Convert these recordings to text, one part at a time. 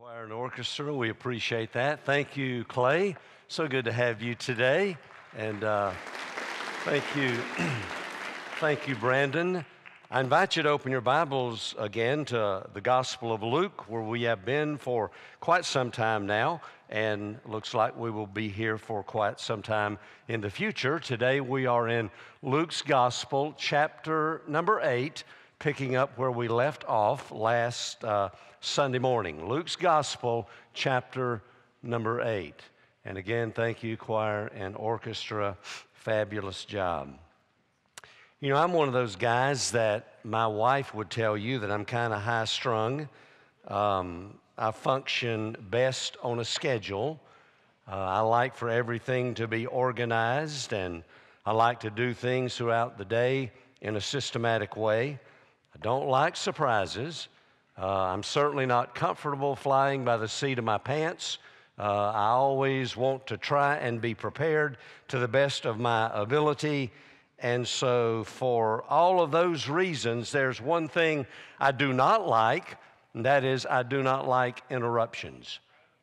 Choir and orchestra, we appreciate that. Thank you, Clay. So good to have you today. And thank you, thank you, Brandon. I invite you to open your Bibles again to the Gospel of Luke, where we have been for quite some time now, and looks like we will be here for quite some time in the future. Today we are in Luke's Gospel, chapter number 8, picking up where we left off last Sunday morning. Luke's Gospel, chapter number 8. And again, thank you, choir and orchestra. Fabulous job. You know, I'm one of those guys that my wife would tell you that I'm kind of high-strung. I function best on a schedule. I like for everything to be organized, and I like to do things throughout the day in a systematic way. I don't like surprises. I'm certainly not comfortable flying by the seat of my pants. I always want to try and be prepared to the best of my ability. And so for all of those reasons, there's one thing I do not like, and that is I do not like interruptions.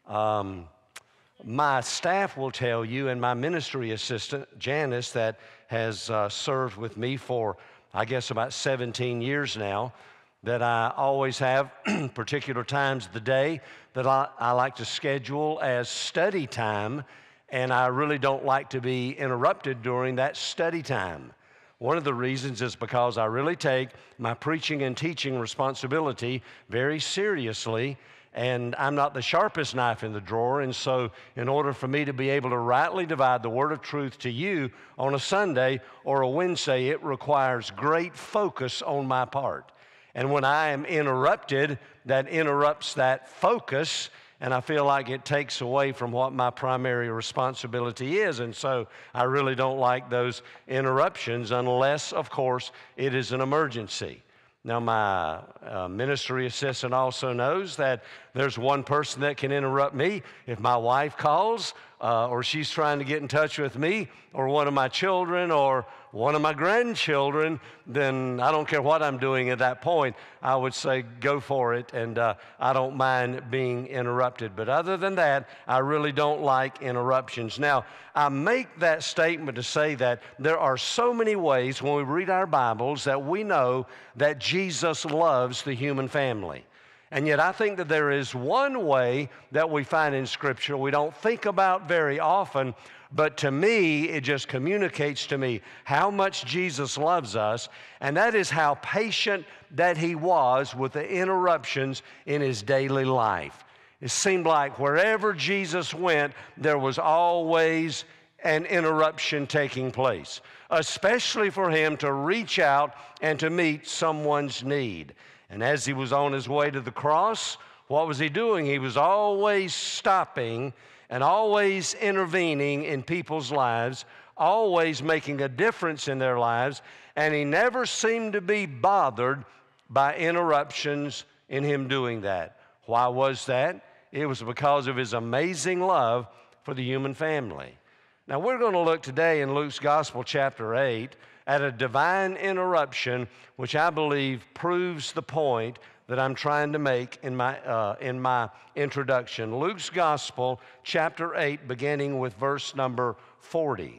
My staff will tell you, and my ministry assistant, Janice, that has served with me for, I guess, about 17 years now, that I always have particular times of the day that I like to schedule as study time, and I really don't like to be interrupted during that study time. One of the reasons is because I really take my preaching and teaching responsibility very seriously, and I'm not the sharpest knife in the drawer, and so in order for me to be able to rightly divide the word of truth to you on a Sunday or a Wednesday, it requires great focus on my part. And when I am interrupted, that interrupts that focus, and I feel like it takes away from what my primary responsibility is. And so I really don't like those interruptions unless, of course, it is an emergency. Now, my ministry assistant also knows that there's one person that can interrupt me. If my wife calls or she's trying to get in touch with me or one of my children or one of my grandchildren, then I don't care what I'm doing at that point. I would say go for it, and I don't mind being interrupted. But other than that, I really don't like interruptions. Now, I make that statement to say that there are so many ways when we read our Bibles that we know that Jesus loves the human family. And yet I think that there is one way that we find in Scripture we don't think about very often, but to me, it just communicates to me how much Jesus loves us, and that is how patient that He was with the interruptions in His daily life. It seemed like wherever Jesus went, there was always an interruption taking place, especially for Him to reach out and to meet someone's need. And as He was on His way to the cross, what was He doing? He was always stopping and always intervening in people's lives, always making a difference in their lives, and He never seemed to be bothered by interruptions in Him doing that. Why was that? It was because of His amazing love for the human family. Now, we're going to look today in Luke's Gospel, chapter 8, at a divine interruption, which I believe proves the point that I'm trying to make in my introduction. Luke's Gospel, chapter 8, beginning with verse number 40.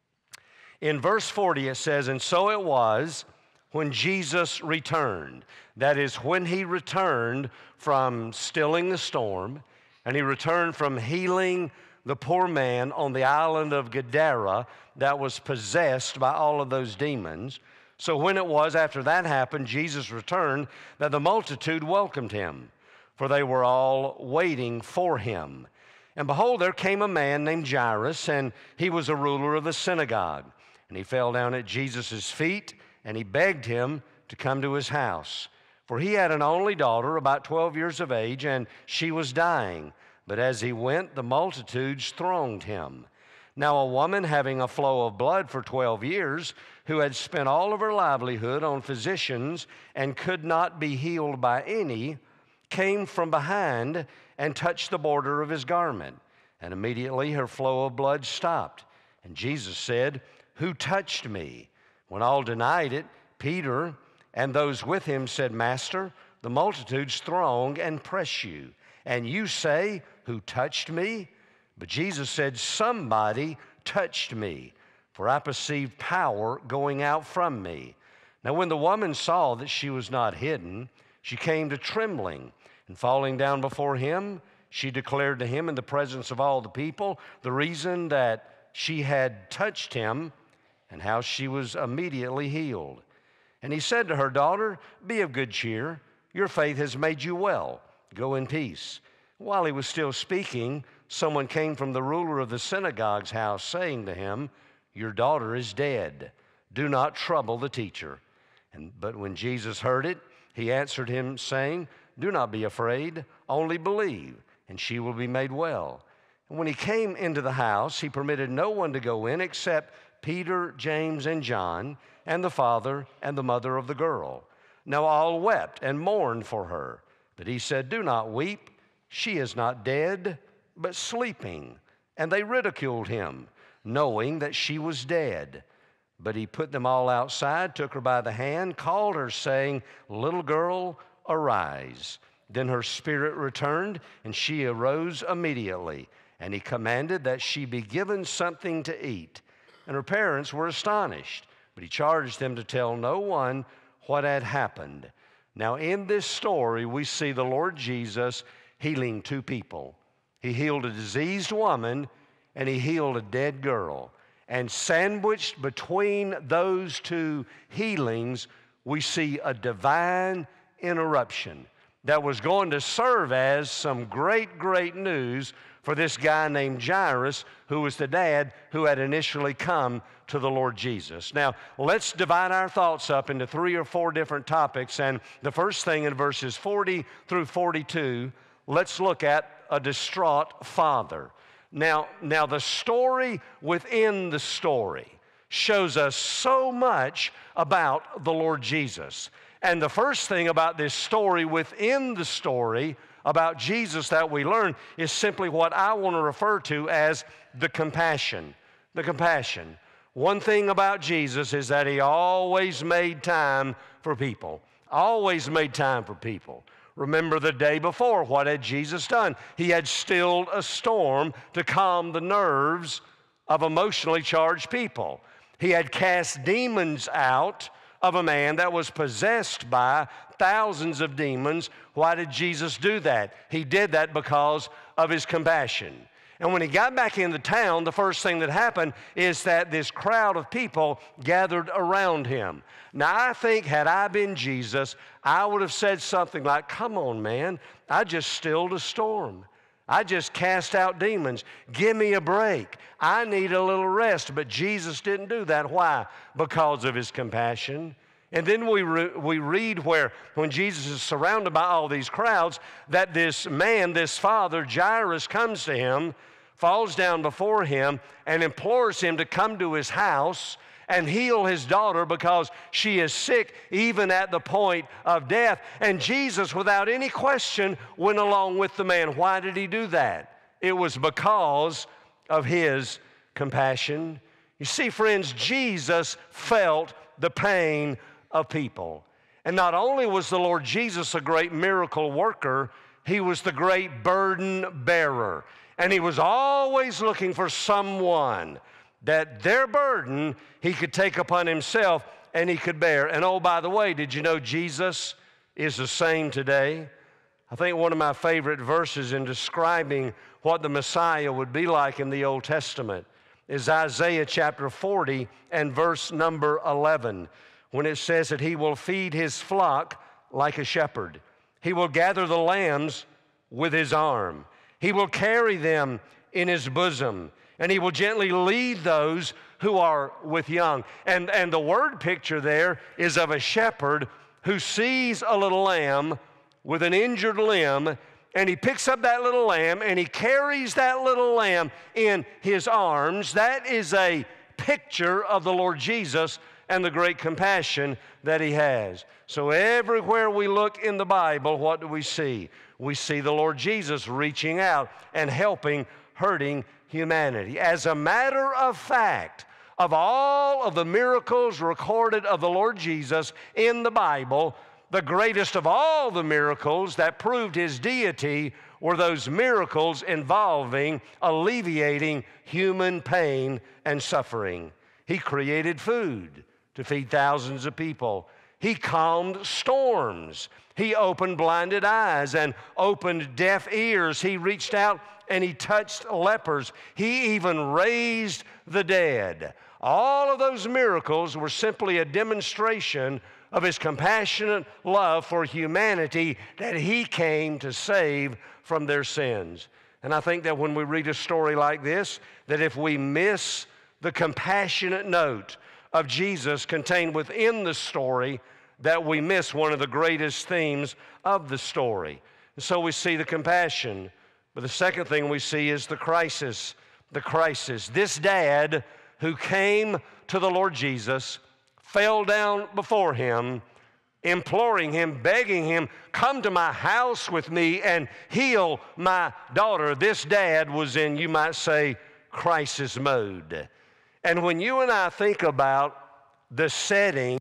In verse 40 it says, "And so it was when Jesus returned," that is, when He returned from stilling the storm, and He returned from healing the poor man on the island of Gadara that was possessed by all of those demons. So when it was after that happened, Jesus returned, that the multitude welcomed Him, for they were all waiting for Him. And behold, there came a man named Jairus, and he was a ruler of the synagogue. And he fell down at Jesus' feet, and he begged Him to come to his house. For he had an only daughter, about 12 years of age, and she was dying. But as he went, the multitudes thronged him. Now a woman having a flow of blood for 12 years, who had spent all of her livelihood on physicians and could not be healed by any, came from behind and touched the border of His garment. And immediately her flow of blood stopped. And Jesus said, "Who touched me?" When all denied it, Peter and those with him said, "Master, the multitudes throng and press you." And you say, who touched me? But Jesus said, somebody touched me, for I perceived power going out from me. Now when the woman saw that she was not hidden, she came to trembling, and falling down before him, she declared to him in the presence of all the people the reason that she had touched him and how she was immediately healed. And he said to her, daughter, be of good cheer. Your faith has made you well. Go in peace. While he was still speaking, someone came from the ruler of the synagogue's house, saying to him, your daughter is dead. Do not trouble the teacher. But when Jesus heard it, he answered him, saying, do not be afraid, only believe, and she will be made well. And when he came into the house, he permitted no one to go in except Peter, James, and John, and the father and the mother of the girl. Now all wept and mourned for her. But he said, do not weep. She is not dead, but sleeping. And they ridiculed him, knowing that she was dead. But he put them all outside, took her by the hand, called her, saying, little girl, arise. Then her spirit returned, and she arose immediately. And he commanded that she be given something to eat. And her parents were astonished, but he charged them to tell no one what had happened. Now in this story, we see the Lord Jesus healing two people. He healed a diseased woman, and he healed a dead girl. And sandwiched between those two healings, we see a divine interruption that was going to serve as some great, great news for this guy named Jairus, who was the dad who had initially come to the Lord Jesus. Now, let's divide our thoughts up into 3 or 4 different topics. And the first thing in verses 40 through 42, let's look at a distraught father. Now, the story within the story shows us so much about the Lord Jesus. And the first thing about this story within the story about Jesus that we learn is simply what I want to refer to as the compassion. The compassion. One thing about Jesus is that he always made time for people. Always made time for people. Remember the day before, what had Jesus done? He had stilled a storm to calm the nerves of emotionally charged people. He had cast demons out of a man that was possessed by thousands of demons. Why did Jesus do that? He did that because of his compassion. And when he got back into town, the first thing that happened is that this crowd of people gathered around him. Now, I think had I been Jesus, I would have said something like, come on, man, I just stilled a storm. I just cast out demons. Give me a break. I need a little rest. But Jesus didn't do that. Why? Because of his compassion. And then we read where when Jesus is surrounded by all these crowds, that this man, this father, Jairus, comes to him, falls down before him, and implores him to come to his house and heal his daughter because she is sick even at the point of death. And Jesus, without any question, went along with the man. Why did he do that? It was because of his compassion. You see, friends, Jesus felt the pain of people. And not only was the Lord Jesus a great miracle worker, he was the great burden bearer. And he was always looking for someone that their burden he could take upon himself and he could bear. And oh, by the way, did you know Jesus is the same today? I think one of my favorite verses in describing what the Messiah would be like in the Old Testament is Isaiah chapter 40 and verse number 11, when it says that he will feed his flock like a shepherd. He will gather the lambs with his arm. He will carry them in his bosom, and he will gently lead those who are with young. And the word picture there is of a shepherd who sees a little lamb with an injured limb, and he picks up that little lamb, and he carries that little lamb in his arms. That is a picture of the Lord Jesus and the great compassion that he has. So everywhere we look in the Bible, what do we see? We see the Lord Jesus reaching out and helping hurting humanity. As a matter of fact, of all of the miracles recorded of the Lord Jesus in the Bible, the greatest of all the miracles that proved his deity were those miracles involving alleviating human pain and suffering. He created food to feed thousands of people. He calmed storms. He opened blinded eyes and opened deaf ears. He reached out and he touched lepers. He even raised the dead. All of those miracles were simply a demonstration of his compassionate love for humanity that he came to save from their sins. And I think that when we read a story like this, that if we miss the compassionate note of Jesus contained within the story, that we miss one of the greatest themes of the story. And so we see the compassion, but the second thing we see is the crisis. The crisis. This dad who came to the Lord Jesus fell down before him, imploring him, begging him, come to my house with me and heal my daughter. This dad was in, you might say, crisis mode. And when you and I think about the setting,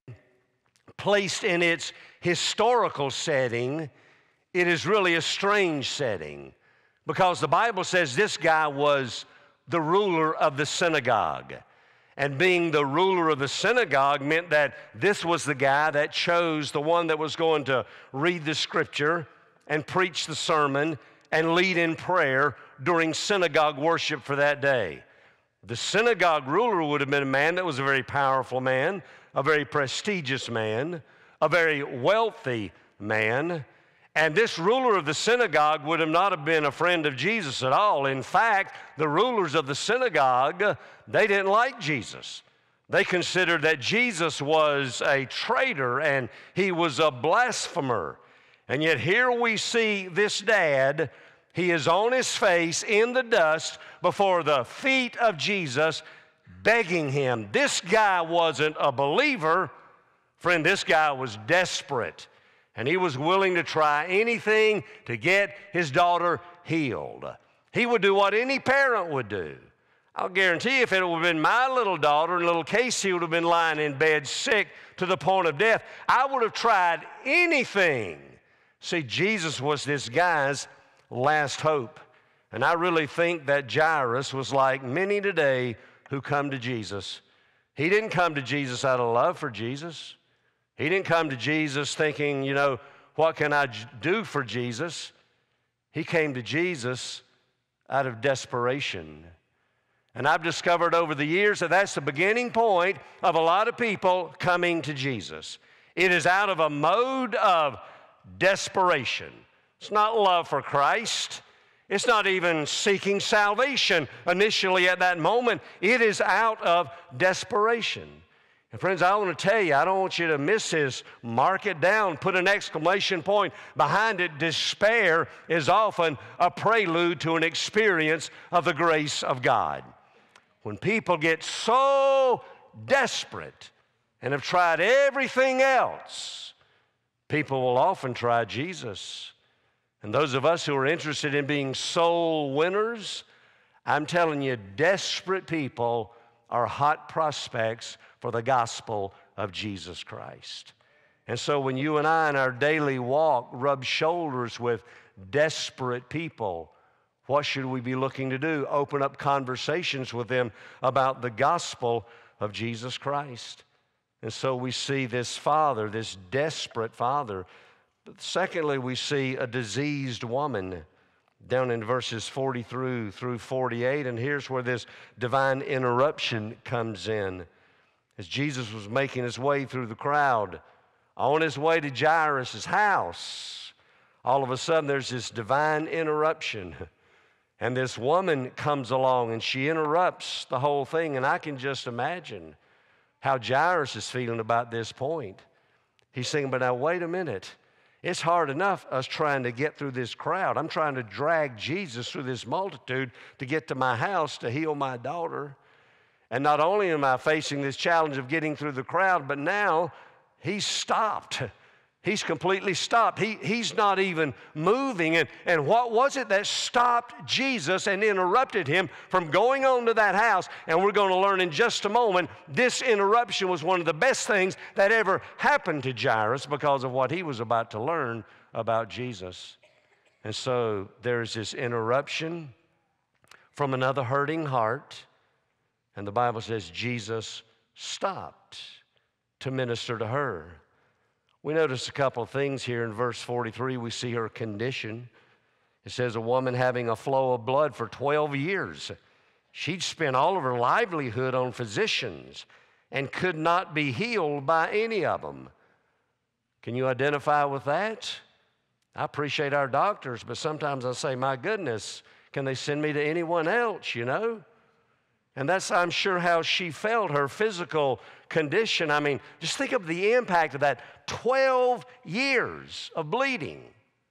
placed in its historical setting, it is really a strange setting, because the Bible says this guy was the ruler of the synagogue. And being the ruler of the synagogue meant that this was the guy that chose the one that was going to read the scripture and preach the sermon and lead in prayer during synagogue worship for that day. The synagogue ruler would have been a man that was a very powerful man, a very prestigious man, a very wealthy man. And this ruler of the synagogue would have not have been a friend of Jesus at all. In fact, the rulers of the synagogue, they didn't like Jesus. They considered that Jesus was a traitor and he was a blasphemer. And yet here we see this dad, he is on his face in the dust before the feet of Jesus, begging him. This guy wasn't a believer. Friend, this guy was desperate. And he was willing to try anything to get his daughter healed. He would do what any parent would do. I'll guarantee you, if it would have been my little daughter and little Casey would have been lying in bed sick to the point of death, I would have tried anything. See, Jesus was this guy's last hope. And I really think that Jairus was like many today who come to Jesus. He didn't come to Jesus out of love for Jesus. He didn't come to Jesus thinking, you know, what can I do for Jesus? He came to Jesus out of desperation. And I've discovered over the years that that's the beginning point of a lot of people coming to Jesus. It is out of a mode of desperation. It's not love for Christ. It's not even seeking salvation initially at that moment. It is out of desperation. And friends, I want to tell you, I don't want you to miss this. Mark it down. Put an exclamation point behind it. Despair is often a prelude to an experience of the grace of God. When people get so desperate and have tried everything else, people will often try Jesus. And those of us who are interested in being soul winners, I'm telling you, desperate people are hot prospects for the gospel of Jesus Christ. And so when you and I in our daily walk rub shoulders with desperate people, what should we be looking to do? Open up conversations with them about the gospel of Jesus Christ. And so we see this father, this desperate father. But secondly, we see a diseased woman down in verses 40 through 48. And here's where this divine interruption comes in. As Jesus was making his way through the crowd, on his way to Jairus' house, all of a sudden there's this divine interruption. And this woman comes along and she interrupts the whole thing. And I can just imagine how Jairus is feeling about this point. He's saying, but now wait a minute. It's hard enough us trying to get through this crowd. I'm trying to drag Jesus through this multitude to get to my house to heal my daughter. And not only am I facing this challenge of getting through the crowd, but now he's stopped. He's completely stopped. He's not even moving. And what was it that stopped Jesus and interrupted him from going on to that house? And we're going to learn in just a moment, this interruption was one of the best things that ever happened to Jairus because of what he was about to learn about Jesus. And so there's this interruption from another hurting heart, and the Bible says Jesus stopped to minister to her. We notice a couple of things here in verse 43. We see her condition. It says a woman having a flow of blood for 12 years. She'd spent all of her livelihood on physicians and could not be healed by any of them. Can you identify with that? I appreciate our doctors, but sometimes I say, my goodness, can they send me to anyone else, you know? And that's, I'm sure, how she felt, her physical condition. I mean, just think of the impact of that 12 years of bleeding.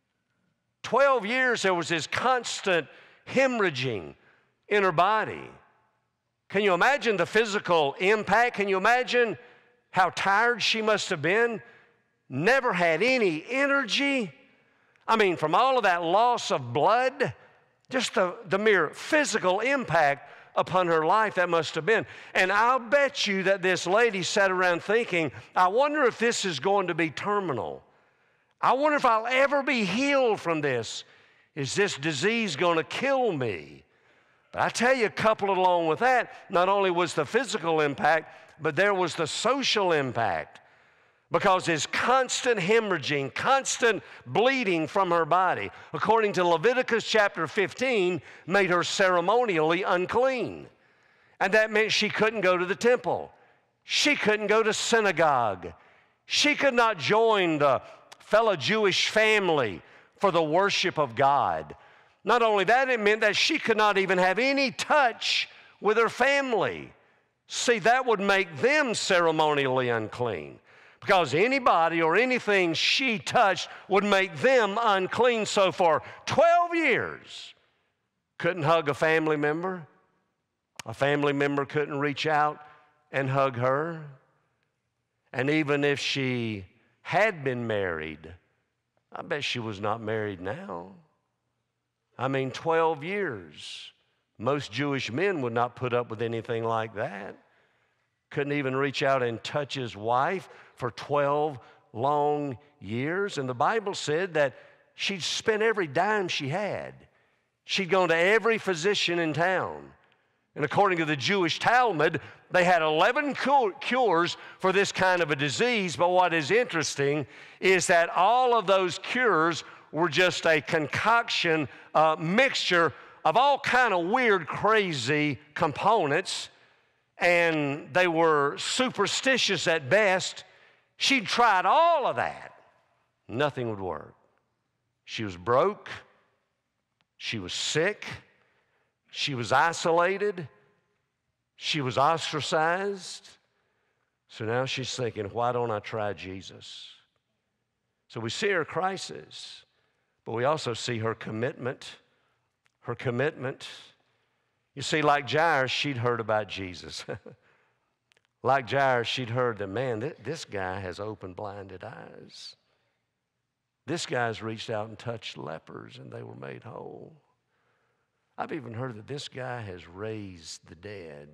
12 years there was this constant hemorrhaging in her body. Can you imagine the physical impact? Can you imagine how tired she must have been? Never had any energy. I mean, from all of that loss of blood, just the mere physical impact upon her life that must have been. And I'll bet you that this lady sat around thinking, I wonder if this is going to be terminal. I wonder if I'll ever be healed from this. Is this disease going to kill me? But I tell you, coupled along with that, not only was the physical impact, but there was the social impact. Because this constant hemorrhaging, constant bleeding from her body, according to Leviticus chapter 15, made her ceremonially unclean. And that meant she couldn't go to the temple. She couldn't go to synagogue. She could not join the fellow Jewish family for the worship of God. Not only that, it meant that she could not even have any touch with her family. See, that would make them ceremonially unclean. Because anybody or anything she touched would make them unclean. So for 12 years, couldn't hug a family member. A family member couldn't reach out and hug her. And even if she had been married, I bet she was not married now. I mean, 12 years. Most Jewish men would not put up with anything like that. Couldn't even reach out and touch his wife for 12 long years. And the Bible said that she'd spent every dime she had. She'd gone to every physician in town. And according to the Jewish Talmud, they had 11 cures for this kind of a disease. But what is interesting is that all of those cures were just a concoction, mixture of all kind of weird, crazy components. And they were superstitious at best. She'd tried all of that. Nothing would work. She was broke. She was sick. She was isolated. She was ostracized. So now she's thinking, why don't I try Jesus? So we see her crisis, but we also see her commitment. Her commitment. You see, like Jairus, she'd heard about Jesus. Like Jairus, she'd heard that, man, this guy has opened blinded eyes. This guy's reached out and touched lepers and they were made whole. I've even heard that this guy has raised the dead.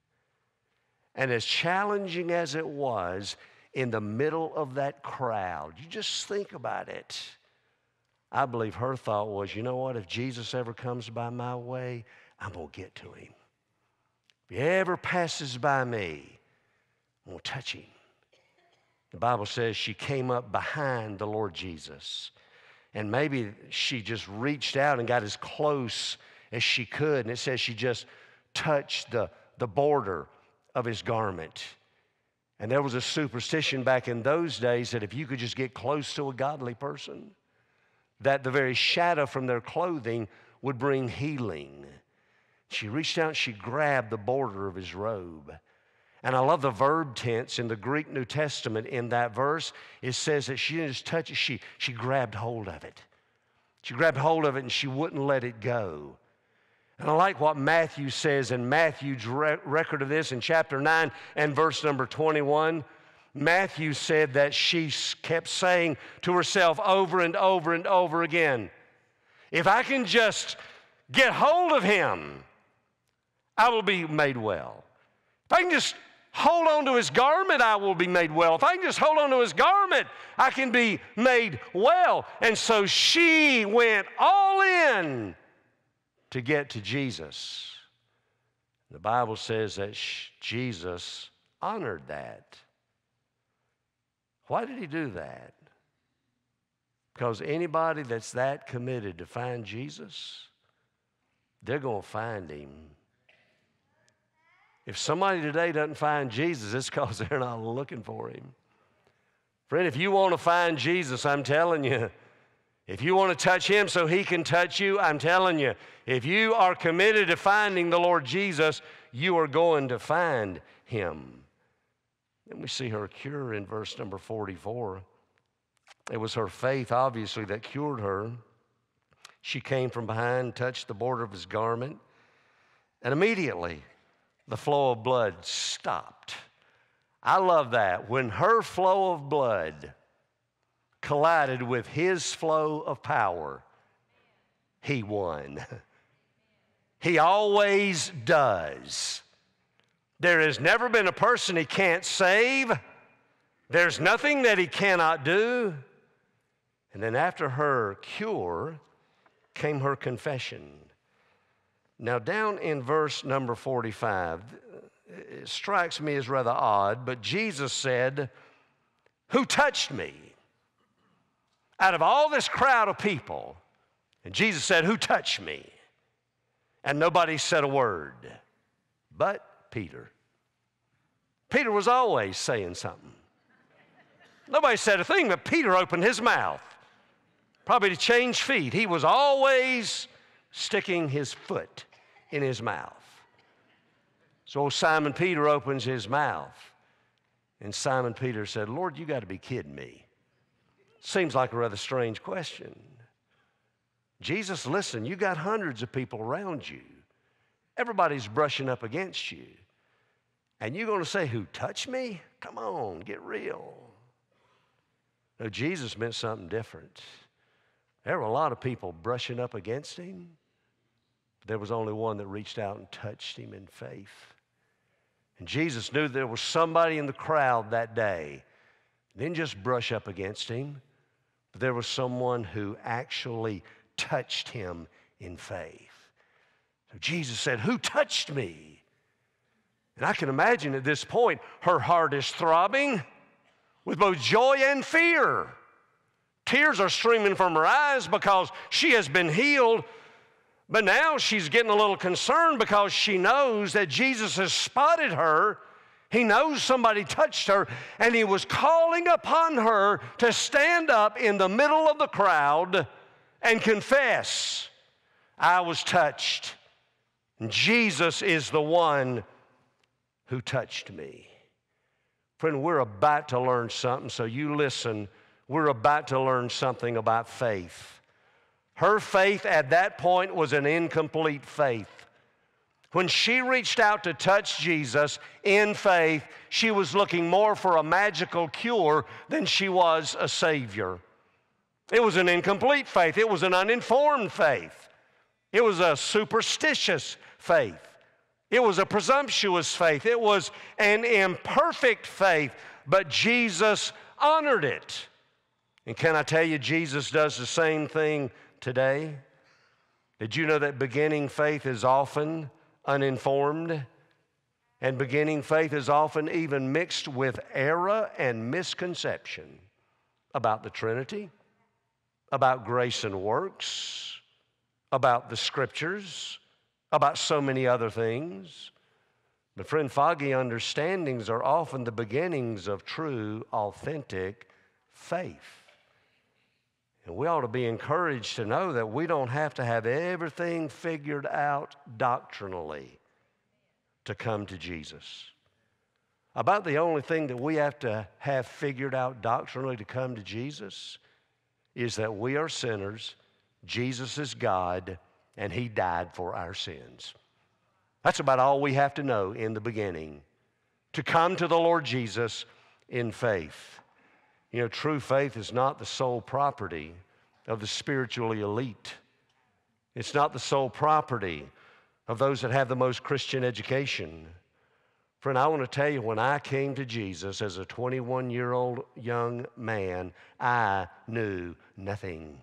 And as challenging as it was in the middle of that crowd, you just think about it. I believe her thought was, you know what, if Jesus ever comes by my way, I'm going to get to him. If he ever passes by me, I'm going to touch him. The Bible says she came up behind the Lord Jesus. And maybe she just reached out and got as close as she could. And it says she just touched the border of his garment. And there was a superstition back in those days that if you could just get close to a godly person, that the very shadow from their clothing would bring healing. She reached out and she grabbed the border of his robe. And I love the verb tense in the Greek New Testament in that verse. It says that she didn't just touch it, she grabbed hold of it. She grabbed hold of it and she wouldn't let it go. And I like what Matthew says in Matthew's record of this in chapter 9 and verse number 21. Matthew said that she kept saying to herself over and over and over again, if I can just get hold of him, I will be made well. If I can just hold on to his garment, I will be made well. If I can just hold on to his garment, I can be made well. And so she went all in to get to Jesus. The Bible says that Jesus honored that. Why did he do that? Because anybody that's that committed to find Jesus, they're going to find him. If somebody today doesn't find Jesus, it's because they're not looking for him. Friend, if you want to find Jesus, I'm telling you, if you want to touch him so he can touch you, I'm telling you, if you are committed to finding the Lord Jesus, you are going to find him. Then we see her cure in verse number 44. It was her faith, obviously, that cured her. She came from behind, touched the border of his garment, and immediately the flow of blood stopped. I love that. When her flow of blood collided with his flow of power, he won. He always does. There has never been a person he can't save. There's nothing that he cannot do. And then after her cure came her confession. Now down in verse number 45, it strikes me as rather odd, but Jesus said, "Who touched me?" Out of all this crowd of people, and Jesus said, "Who touched me?" And nobody said a word but Peter. Peter was always saying something. Nobody said a thing, but Peter opened his mouth, probably to change feet. He was always sticking his foot in his mouth. So Simon Peter opens his mouth, and Simon Peter said, "Lord, you got to be kidding me." Seems like a rather strange question. Jesus, listen, you got hundreds of people around you. Everybody's brushing up against you. And you're going to say, "Who touched me?" Come on, get real. No, Jesus meant something different. There were a lot of people brushing up against him. There was only one that reached out and touched him in faith. And Jesus knew there was somebody in the crowd that day who didn't just brush up against him, but there was someone who actually touched him in faith. So Jesus said, "Who touched me?" And I can imagine at this point, her heart is throbbing with both joy and fear. Tears are streaming from her eyes because she has been healed. But now she's getting a little concerned because she knows that Jesus has spotted her. He knows somebody touched her, and he was calling upon her to stand up in the middle of the crowd and confess, "I was touched. And Jesus is the one who touched me." Friend, we're about to learn something, so you listen. We're about to learn something about faith. Her faith at that point was an incomplete faith. When she reached out to touch Jesus in faith, she was looking more for a magical cure than she was a Savior. It was an incomplete faith. It was an uninformed faith. It was a superstitious faith. It was a presumptuous faith. It was an imperfect faith, but Jesus honored it. And can I tell you, Jesus does the same thing today? Did you know that beginning faith is often uninformed? And beginning faith is often even mixed with error and misconception about the Trinity, about grace and works, about the Scriptures, about so many other things. But friend, foggy understandings are often the beginnings of true, authentic faith. And we ought to be encouraged to know that we don't have to have everything figured out doctrinally to come to Jesus. About the only thing that we have to have figured out doctrinally to come to Jesus is that we are sinners, Jesus is God, and he died for our sins. That's about all we have to know in the beginning to come to the Lord Jesus in faith. You know, true faith is not the sole property of the spiritually elite. It's not the sole property of those that have the most Christian education. Friend, I want to tell you, when I came to Jesus as a 21-year-old young man, I knew nothing.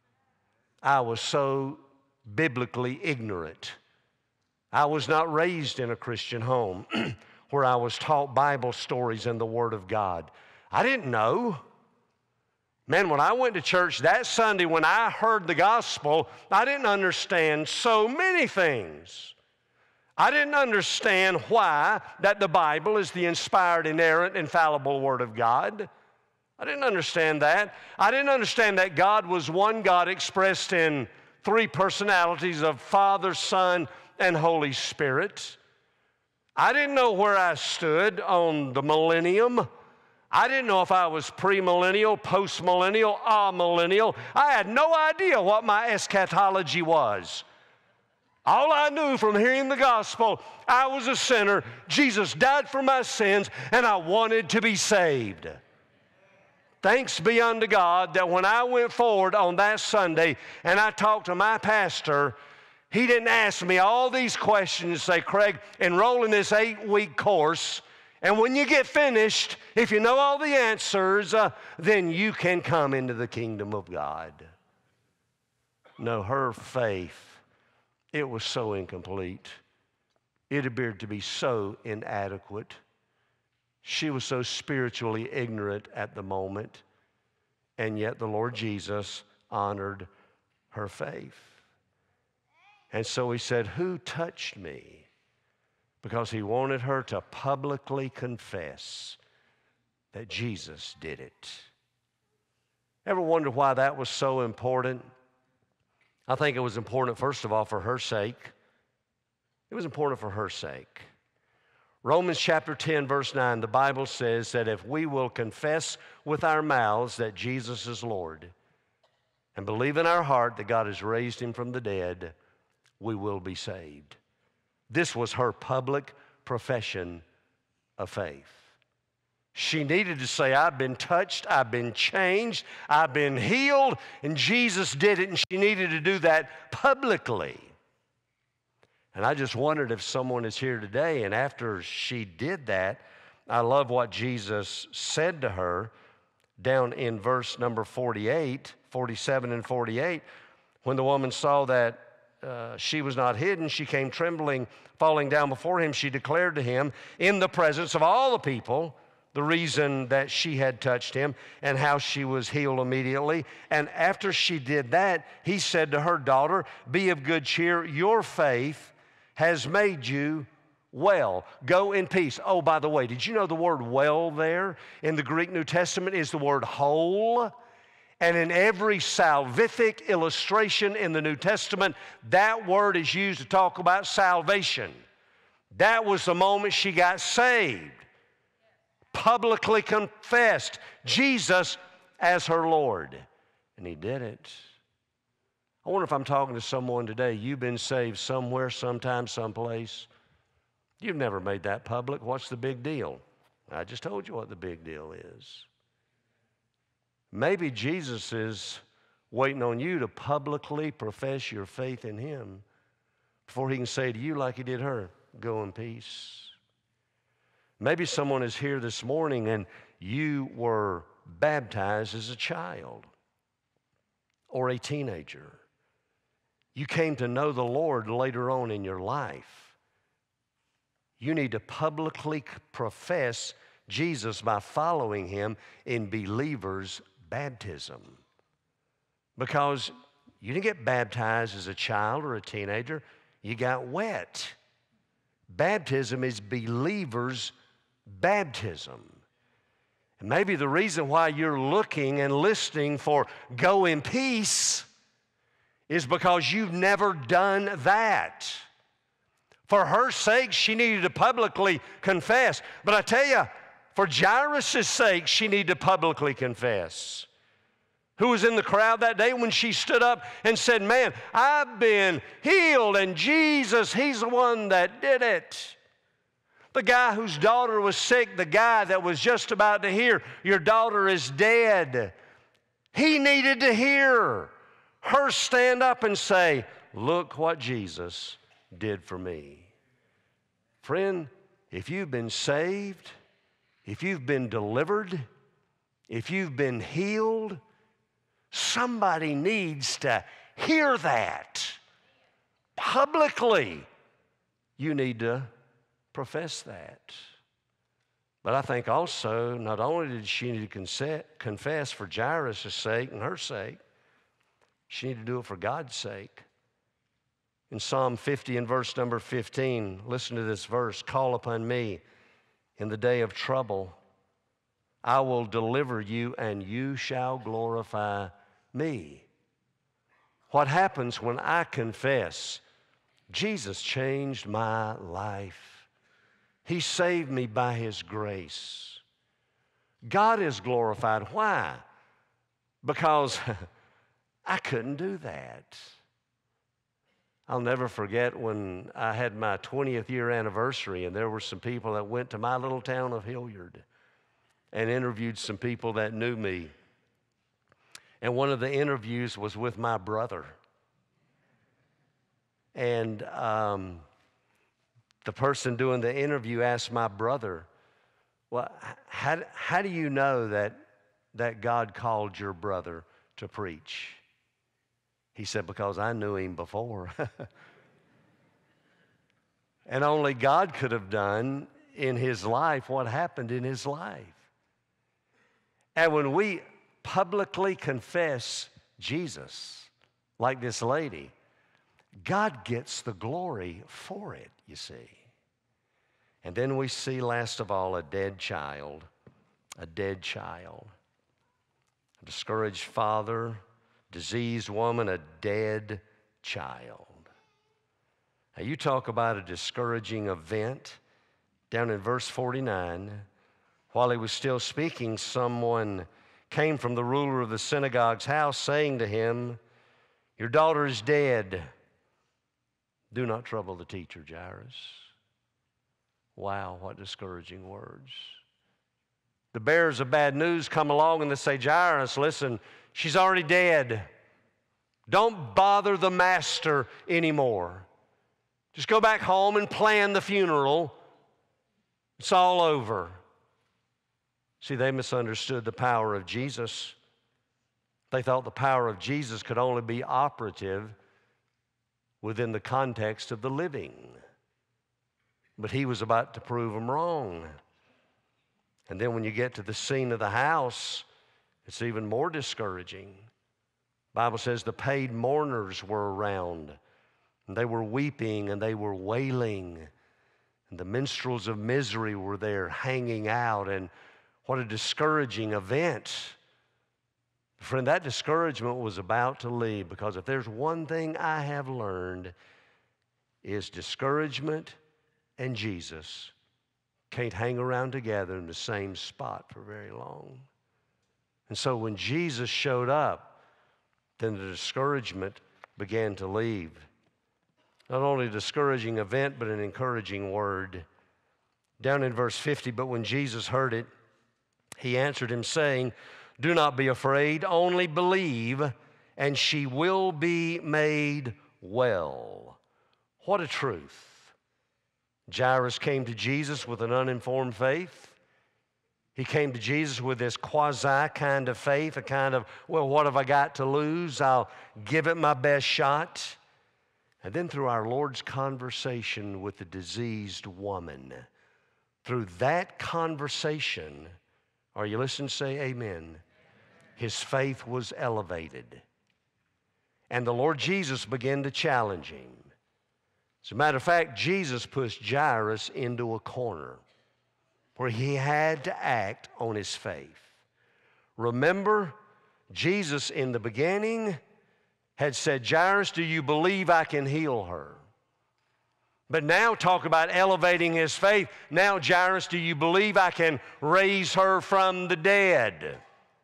I was so biblically ignorant. I was not raised in a Christian home where I was taught Bible stories and the Word of God. I didn't know. Man, when I went to church that Sunday, when I heard the gospel, I didn't understand so many things. I didn't understand why that the Bible is the inspired, inerrant, infallible Word of God. I didn't understand that. I didn't understand that God was one God expressed in three personalities of Father, Son, and Holy Spirit. I didn't know where I stood on the millennium. I didn't know if I was premillennial, postmillennial, amillennial. I had no idea what my eschatology was. All I knew from hearing the gospel, I was a sinner, Jesus died for my sins, and I wanted to be saved. Thanks be unto God that when I went forward on that Sunday and I talked to my pastor, he didn't ask me all these questions, say, Craig, enroll in this 8-week course, and when you get finished, if you know all the answers, then you can come into the kingdom of God. No, her faith, it was so incomplete. It appeared to be so inadequate. She was so spiritually ignorant at the moment, and yet the Lord Jesus honored her faith. And so he said, who touched me? Because he wanted her to publicly confess that Jesus did it. Ever wonder why that was so important? I think it was important, first of all, for her sake. It was important for her sake. Romans chapter 10, verse 9, the Bible says that if we will confess with our mouths that Jesus is Lord and believe in our heart that God has raised him from the dead, we will be saved. This was her public profession of faith. She needed to say, I've been touched, I've been changed, I've been healed, and Jesus did it, and she needed to do that publicly. And I just wondered if someone is here today, and after she did that, I love what Jesus said to her down in verse number 47 and 48. When the woman saw that she was not hidden, she came trembling, falling down before him. She declared to him in the presence of all the people the reason that she had touched him and how she was healed immediately. And after she did that, he said to her, daughter, be of good cheer. Your faith has made you well. Go in peace. Oh, by the way, did you know the word well there in the Greek New Testament is the word whole? And in every salvific illustration in the New Testament, that word is used to talk about salvation. That was the moment she got saved. Publicly confessed Jesus as her Lord. And he did it. I wonder if I'm talking to someone today. You've been saved somewhere, sometime, someplace. You've never made that public. What's the big deal? I just told you what the big deal is. Maybe Jesus is waiting on you to publicly profess your faith in him before he can say to you like he did her, go in peace. Maybe someone is here this morning and you were baptized as a child or a teenager. You came to know the Lord later on in your life. You need to publicly profess Jesus by following him in believers' baptism. Because you didn't get baptized as a child or a teenager, you got wet. Baptism is believers' baptism. And maybe the reason why you're looking and listening for go in peace is because you've never done that. For her sake, she needed to publicly confess. But I tell you, for Jairus' sake, she needed to publicly confess. Who was in the crowd that day when she stood up and said, man, I've been healed, and Jesus, he's the one that did it. The guy whose daughter was sick, the guy that was just about to hear, your daughter is dead. He needed to hear her stand up and say, look what Jesus did for me. Friend, if you've been saved, if you've been delivered, if you've been healed, somebody needs to hear that. Publicly, you need to profess that. But I think also, not only did she need to confess for Jairus' sake and her sake, she needed to do it for God's sake. In Psalm 50 and verse number 15, listen to this verse, "Call upon me in the day of trouble. I will deliver you, and you shall glorify me." What happens when I confess, Jesus changed my life. He saved me by His grace. God is glorified. Why? Because I couldn't do that. I'll never forget when I had my 20th year anniversary, and there were some people that went to my little town of Hilliard and interviewed some people that knew me. And one of the interviews was with my brother. And the person doing the interview asked my brother, "Well, how do you know that God called your brother to preach?" He said, "Because I knew him before." And only God could have done in his life what happened in his life. And when we publicly confess Jesus, like this lady, God gets the glory for it, you see. And then we see, last of all, a dead child. A discouraged father, diseased woman, a dead child. Now you talk about a discouraging event. Down in verse 49, while he was still speaking, someone came from the ruler of the synagogue's house saying to him, "Your daughter is dead. Do not trouble the teacher, Jairus." Wow, what discouraging words. The bearers of bad news come along and they say, "Jairus, listen, she's already dead. Don't bother the master anymore. Just go back home and plan the funeral. It's all over." See, they misunderstood the power of Jesus. They thought the power of Jesus could only be operative within the context of the living. But he was about to prove them wrong. And then when you get to the scene of the house, it's even more discouraging. The Bible says the paid mourners were around, and they were weeping and they were wailing. And the minstrels of misery were there hanging out, and what a discouraging event. Friend, that discouragement was about to leave, because if there's one thing I have learned, is discouragement and Jesus can't hang around together in the same spot for very long. And so when Jesus showed up, then the discouragement began to leave. Not only a discouraging event, but an encouraging word. Down in verse 50, "But when Jesus heard it, he answered him, saying, 'Do not be afraid, only believe, and she will be made well.'" What a truth. Jairus came to Jesus with an uninformed faith. He came to Jesus with this quasi kind of faith, a kind of, well, what have I got to lose? I'll give it my best shot. And then through our Lord's conversation with the diseased woman, through that conversation, are you listening? Say amen. His faith was elevated. And the Lord Jesus began to challenge him. As a matter of fact, Jesus pushed Jairus into a corner where he had to act on his faith. Remember, Jesus in the beginning had said, "Jairus, do you believe I can heal her?" But now talk about elevating his faith. "Now, Jairus, do you believe I can raise her from the dead?"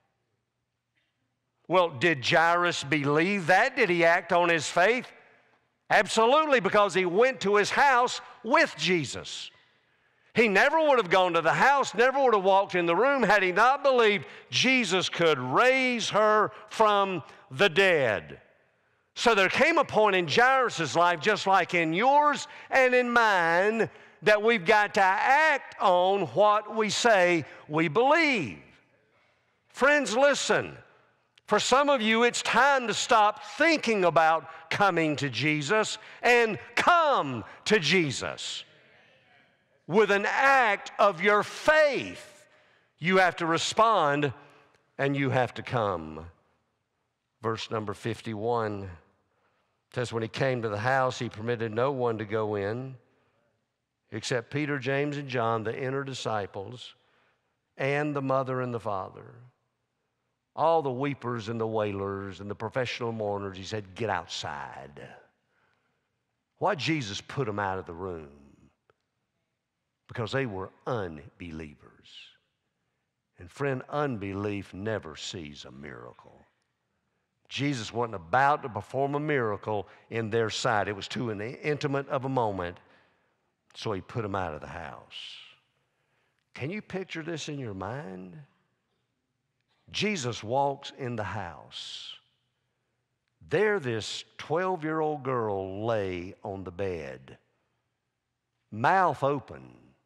Well, did Jairus believe that? Did he act on his faith? Absolutely, because he went to his house with Jesus. He never would have gone to the house, never would have walked in the room had he not believed Jesus could raise her from the dead. So there came a point in Jairus' life, just like in yours and in mine, that we've got to act on what we say we believe. Friends, listen. For some of you, it's time to stop thinking about coming to Jesus and come to Jesus. With an act of your faith, you have to respond and you have to come. Verse number 51 says, when he came to the house, he permitted no one to go in except Peter, James, and John, the inner disciples, and the mother and the father. All the weepers and the wailers and the professional mourners, he said, get outside. Why Jesus put them out of the room? Because they were unbelievers. And friend, unbelief never sees a miracle. Jesus wasn't about to perform a miracle in their sight. It was too intimate of a moment, so he put them out of the house. Can you picture this in your mind? Jesus walks in the house. There this 12-year-old girl lay on the bed, mouth open,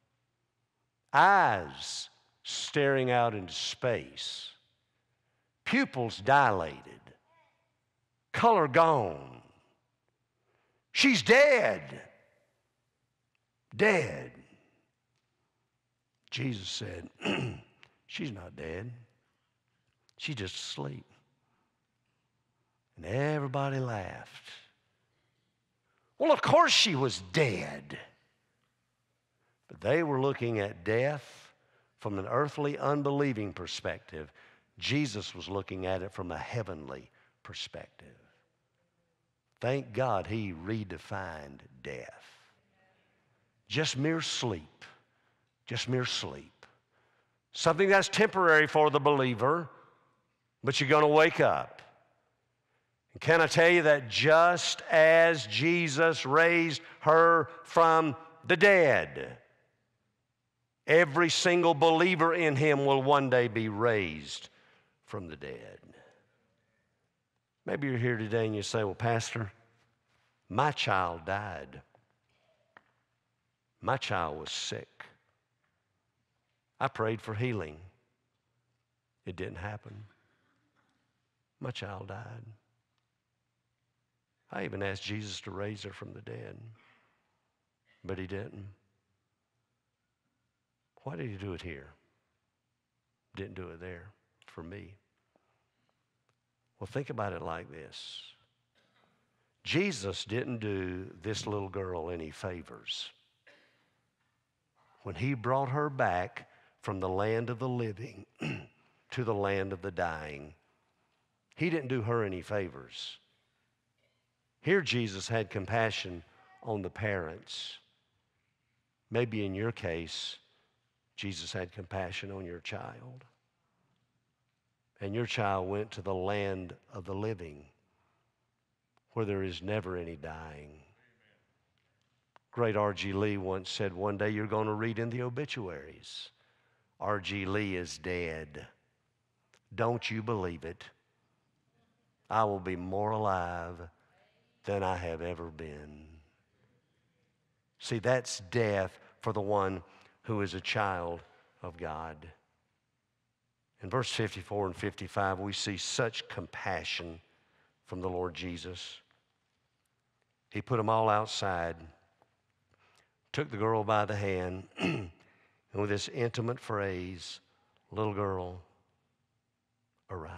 eyes staring out into space, pupils dilated, color gone. She's dead. Dead. Jesus said, she's not dead. She's just asleep. And everybody laughed. Well, of course she was dead. But they were looking at death from an earthly, unbelieving perspective. Jesus was looking at it from a heavenly perspective. Thank God he redefined death. Just mere sleep. Just mere sleep. Something that's temporary for the believer, but you're going to wake up. And can I tell you that just as Jesus raised her from the dead, every single believer in him will one day be raised from the dead. Maybe you're here today and you say, well, Pastor, my child died. My child was sick. I prayed for healing. It didn't happen. My child died. I even asked Jesus to raise her from the dead, but he didn't. Why did he do it here? Didn't do it there for me. Well, think about it like this. Jesus didn't do this little girl any favors. When he brought her back from the land of the living to the land of the dying, he didn't do her any favors. Here Jesus had compassion on the parents. Maybe in your case, Jesus had compassion on your child. And your child went to the land of the living where there is never any dying. Great R.G. Lee once said, one day you're going to read in the obituaries, R.G. Lee is dead. Don't you believe it? I will be more alive than I have ever been. See, that's death for the one who is a child of God. In verse 54 and 55, we see such compassion from the Lord Jesus. He put them all outside, took the girl by the hand, and with this intimate phrase, little girl, arise.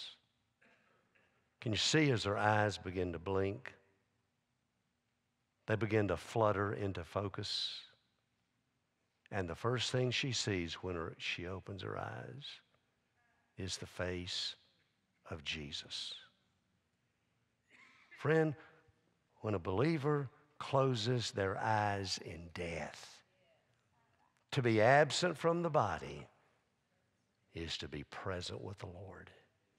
Can you see as her eyes begin to blink? They begin to flutter into focus. And the first thing she sees when she opens her eyes is the face of Jesus. Friend, when a believer closes their eyes in death, to be absent from the body is to be present with the Lord.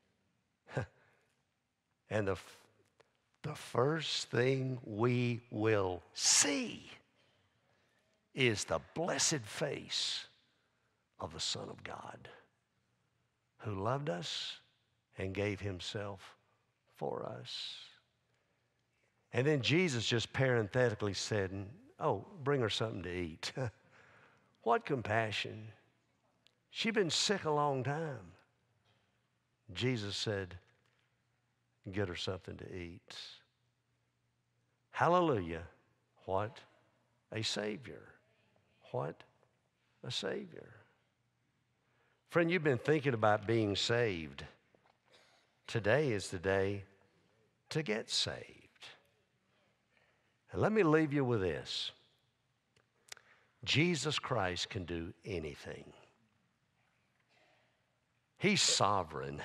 And the first thing we will see is the blessed face of the Son of God who loved us and gave himself for us. And then Jesus just parenthetically said, Oh, bring her something to eat. What compassion. She'd been sick a long time. Jesus said, get her something to eat. Hallelujah. What a Savior. What a Savior. Friend, you've been thinking about being saved. Today is the day to get saved. And let me leave you with this. Jesus Christ can do anything. He's sovereign.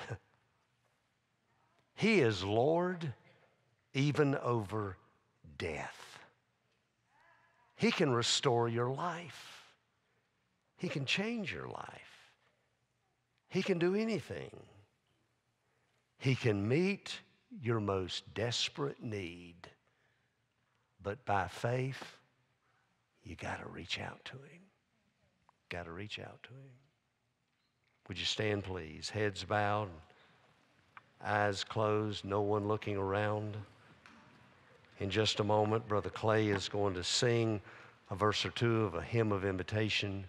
He is Lord even over death. He can restore your life. He can change your life. He can do anything. He can meet your most desperate need. But by faith, you got to reach out to Him. Got to reach out to Him. Would you stand, please? Heads bowed, eyes closed, no one looking around. In just a moment, Brother Clay is going to sing a verse or two of a hymn of invitation.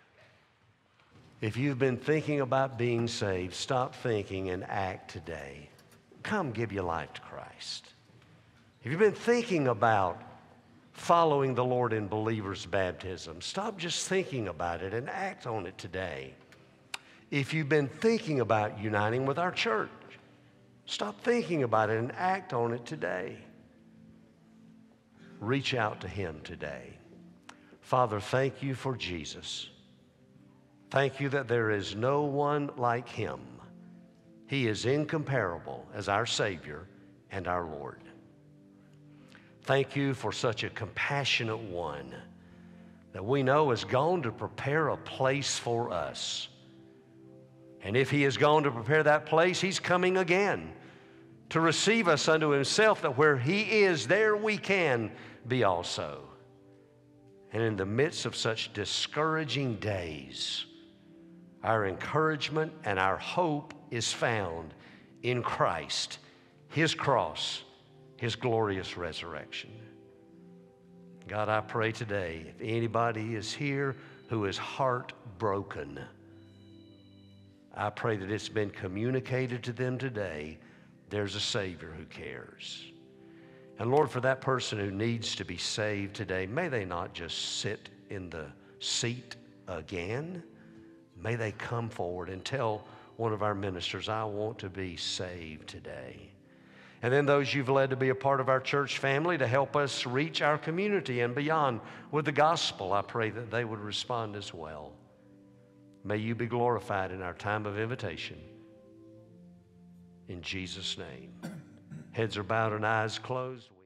If you've been thinking about being saved, stop thinking and act today. Come give your life to Christ. If you've been thinking about following the Lord in believer's baptism, stop just thinking about it and act on it today. If you've been thinking about uniting with our church, stop thinking about it and act on it today. Reach out to Him today. Father, thank you for Jesus. Thank you that there is no one like Him. He is incomparable as our Savior and our Lord. Thank you for such a compassionate one that we know has gone to prepare a place for us. And if He has gone to prepare that place, He's coming again to receive us unto Himself, that where He is, there we can be also. And in the midst of such discouraging days, our encouragement and our hope is found in Christ, His cross, His glorious resurrection. God, I pray today, if anybody is here who is heartbroken, I pray that it's been communicated to them today, there's a Savior who cares. And Lord, for that person who needs to be saved today, may they not just sit in the seat again. May they come forward and tell one of our ministers, I want to be saved today. And then those you've led to be a part of our church family to help us reach our community and beyond with the gospel, I pray that they would respond as well. May you be glorified in our time of invitation. In Jesus' name. Heads are bowed and eyes closed.